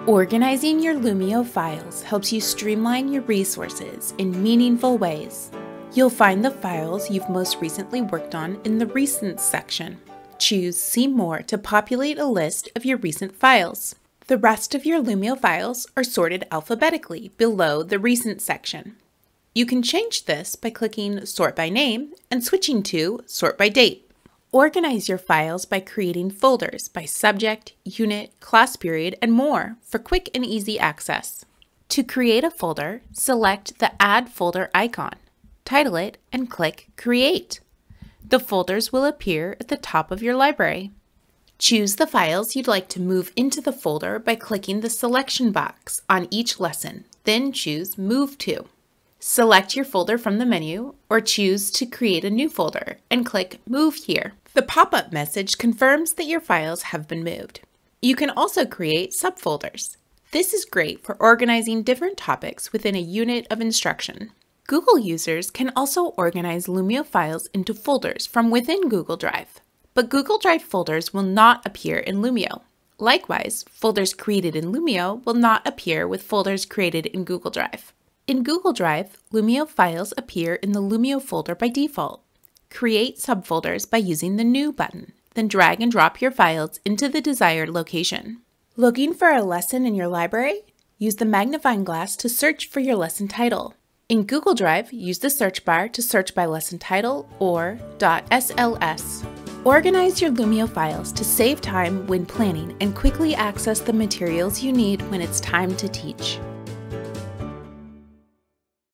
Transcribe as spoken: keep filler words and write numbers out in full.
Organizing your Lumio files helps you streamline your resources in meaningful ways. You'll find the files you've most recently worked on in the Recents section. Choose See More to populate a list of your recent files. The rest of your Lumio files are sorted alphabetically below the Recents section. You can change this by clicking Sort by Name and switching to Sort by Date. Organize your files by creating folders by subject, unit, class period, and more for quick and easy access. To create a folder, select the Add Folder icon, title it, and click Create. The folders will appear at the top of your library. Choose the files you'd like to move into the folder by clicking the selection box on each lesson, then choose Move To. Select your folder from the menu or choose to create a new folder and click Move Here. The pop-up message confirms that your files have been moved. You can also create subfolders. This is great for organizing different topics within a unit of instruction. Google users can also organize Lumio files into folders from within Google Drive, but Google Drive folders will not appear in Lumio. Likewise, folders created in Lumio will not appear with folders created in Google Drive. In Google Drive, Lumio files appear in the Lumio folder by default. Create subfolders by using the New button, then drag and drop your files into the desired location. Looking for a lesson in your library? Use the magnifying glass to search for your lesson title. In Google Drive, use the search bar to search by lesson title or .sls. Organize your Lumio files to save time when planning and quickly access the materials you need when it's time to teach.